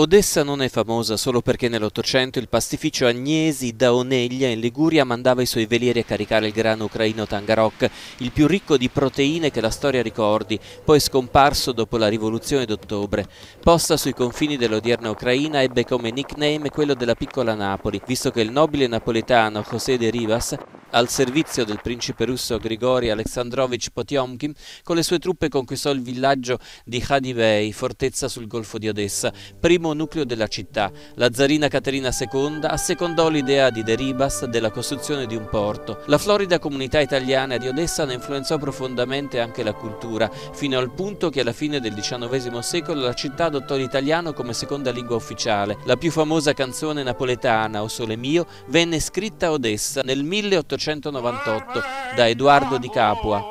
Odessa non è famosa solo perché nell'Ottocento il pastificio Agnesi da Oneglia in Liguria mandava i suoi velieri a caricare il grano ucraino Tangarok, il più ricco di proteine che la storia ricordi, poi scomparso dopo la rivoluzione d'ottobre. Posta sui confini dell'odierna Ucraina, ebbe come nickname quello della piccola Napoli, visto che il nobile napoletano José de Rivas, al servizio del principe russo Grigori Aleksandrovich Potiomkin, con le sue truppe conquistò il villaggio di Khadivei, fortezza sul golfo di Odessa, primo nucleo della città. La zarina Caterina II assecondò l'idea di De Rivas della costruzione di un porto. La florida comunità italiana di Odessa ne influenzò profondamente anche la cultura, fino al punto che alla fine del XIX secolo la città adottò l'italiano come seconda lingua ufficiale. La più famosa canzone napoletana, O Sole Mio, venne scritta a Odessa nel 1898 da Edoardo di Capua.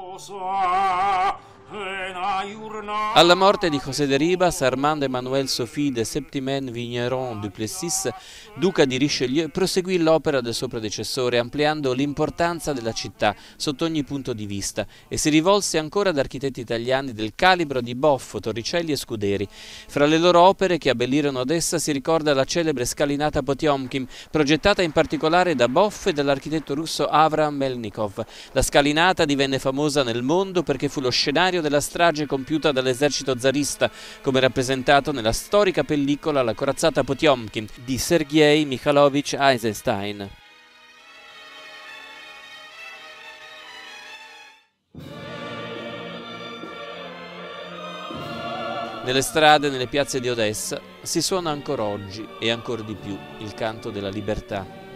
Alla morte di José de Rivas, Armand Emmanuel Sophie de Septimène Vigneron du Plessis, duca di Richelieu, proseguì l'opera del suo predecessore, ampliando l'importanza della città sotto ogni punto di vista, e si rivolse ancora ad architetti italiani del calibro di Boffo, Torricelli e Scuderi. Fra le loro opere che abbellirono Odessa si ricorda la celebre scalinata Potiomkin, progettata in particolare da Boff e dall'architetto russo Avram Melnikov. La scalinata divenne famosa nel mondo perché fu lo scenario della strage compiuta dall'esercito zarista, come rappresentato nella storica pellicola La corazzata Potiomkin di Sergei Mikhailovich Eisenstein. Nelle strade e nelle piazze di Odessa si suona ancora oggi e ancor di più il canto della libertà.